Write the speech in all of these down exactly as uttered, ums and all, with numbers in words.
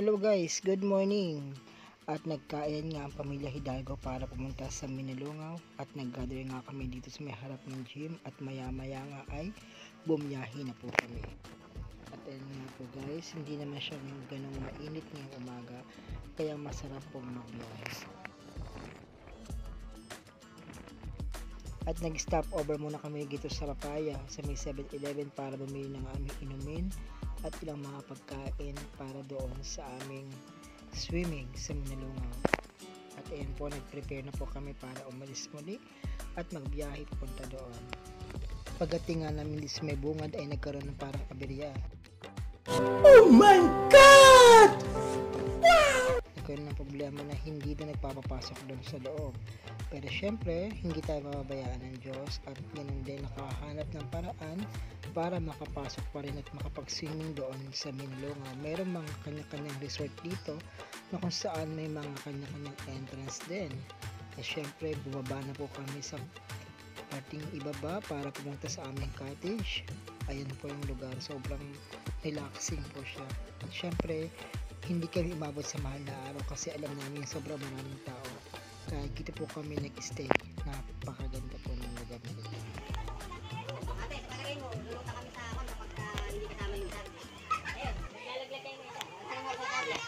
Hello guys, good morning. At nagkain nga ang pamilya Hidalgo para pumunta sa Minalungaw at nag-gather nga kami dito sa may harap ng gym at maya maya nga ay bumiyahe na po kami. At ayun nga po guys, hindi naman siya ganong mainit ngayong umaga kaya masarap pong magbiyahe. At nag-stop over muna kami dito sa Papaya sa may seven eleven para bumili ng aming inumin at ilang mga pagkain para doon sa aming swimming sa Minalungaw. At ayun po, nag-prepare na po kami para umalis muli at magbiyahe papunta doon. Pagdating nga namin sa may bungad ay nagkaroon ng parang aberya. Oh my God! Wow! Nagkaroon ng problema na hindi na nagpapapasok doon sa loob. Pero syempre, hindi tayo mababayaan ng Diyos at ganun din nakahanap ng paraan para makapasok pa rin at makapag-swimming doon sa Minalungaw. Meron mga kanya-kanyang resort dito na kung saan may mga kanya-kanyang entrance din. At syempre, bumaba na po kami sa parting ibaba para pumunta sa aming cottage. Ayan po yung lugar. Sobrang relaxing po siya. At syempre, hindi kami umabot sa mahal na araw kasi alam namin sobrang maraming tao. Kaya dito po kami nag-stay. Napakaganda po ng lugar na ito. Ate, palagay mo, luluta kami sa ako pagka hindi kasama yung dati. Ayun, naglalaglag kayo nga isa. Ano mo sa dati?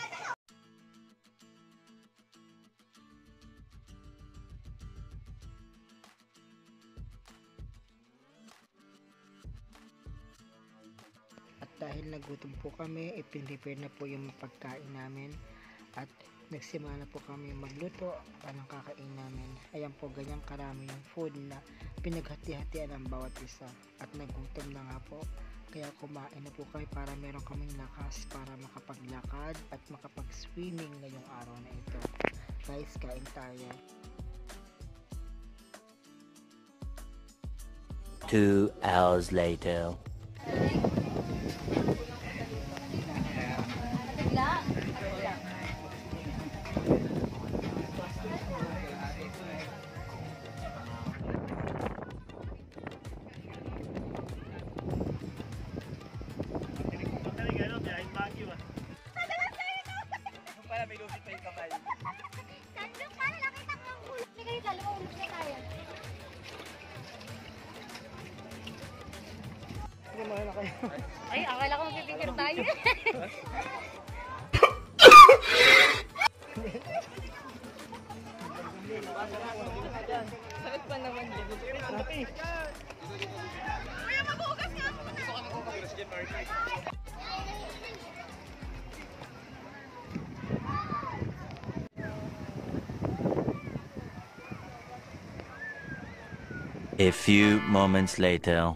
At dahil nagutom po kami, ipin-prepare na po yung pagkain namin. At nagsimula po kami magluto anong kakain namin. Ayan po, ganyang karami yung food na pinaghati-hatian ng bawat isa. At nagutom na nga po, kaya kumain na po kami para meron kaming lakas para makapaglakad at makapag-swimming ngayong araw na ito. Guys, kain tayo. Two hours later. Ay, akala ko magpipicture tayo. Sakit pa naman din. Kuya, maghugas nga muna. Gusto ka maghugas dyan, Marky? A few moments later.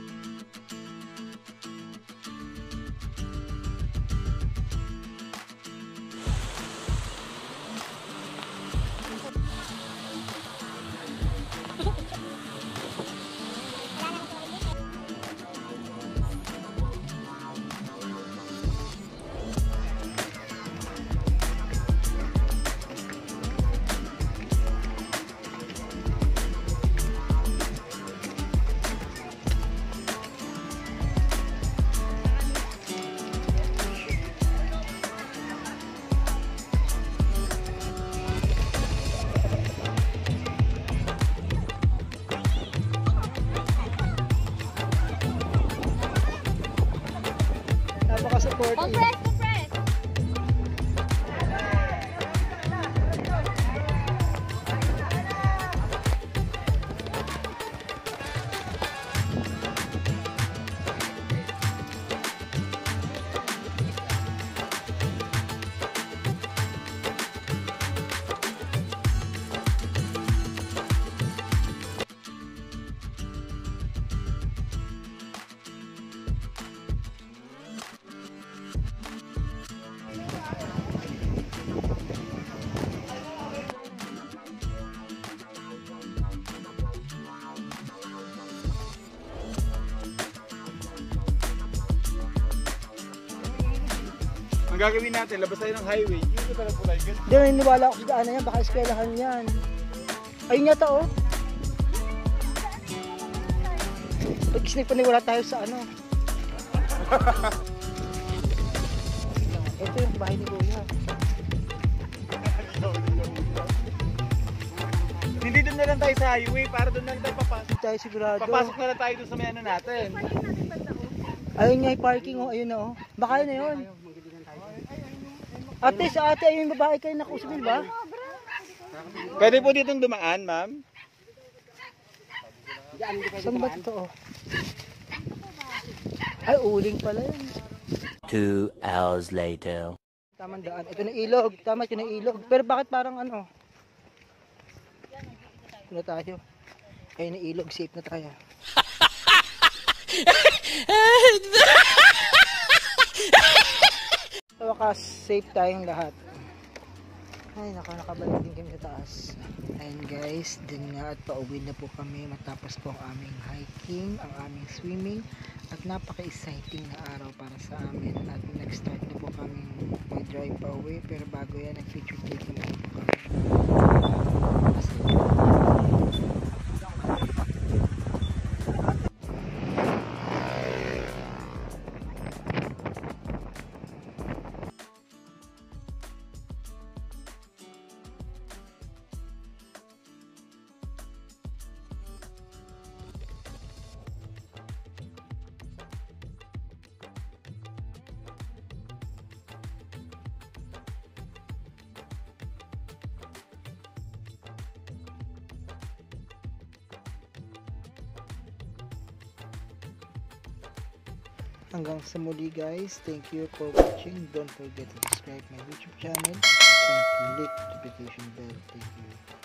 Napaka-supportive. Compress, compress. Ang gagawin natin, labas tayo ng highway. Yun ko talaga po like it. Hindi, naniniwala ako sa daanan yan. Baka eskwelahan yan. Ayun yata oh. Pag-snake pa wala tayo sa ano. Ito yung bahay ni Kuya. Hindi doon na lang tayo sa highway para doon na lang tayo papasok. Hindi tayo sigurado. Papasok na lang tayo doon sa may ano natin. Ayun nga yung parking oh, ayun na oh. Baka yun na yun. Ate, sa ate, ayun yung babae kayo nakusapin ba? Pwede po ditong dumaan, ma'am? Saan ba ito oh? Ay, uling pala yun. Two hours later. Tamang daan. Ito na ilog. Tama, ito na ilog. Pero bakit parang ano? Ito na tayo. Ayun na ilog. Safe na tayo. Sa wakas, safe tayong lahat. Ay, naka, nakabalik din kami sa taas. Ayun guys, din nga at pauwi na po kami matapos po ang aming hiking, ang aming swimming. At napaka-exciting na araw para sa amin. At nag-start na po kami mag-drive pa uwi. Pero bago yan, nag-picture taking na po kami. Hanggang sa muli guys, thank you for watching. Don't forget to subscribe my YouTube channel and click the notification bell. Thank you.